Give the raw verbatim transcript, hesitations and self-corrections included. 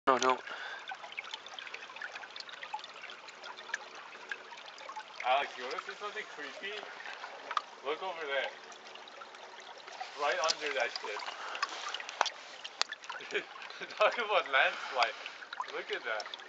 No, don't. Alex, you wanna see something creepy? Look over there. Right under that shit. Talk about landslide. Look at that.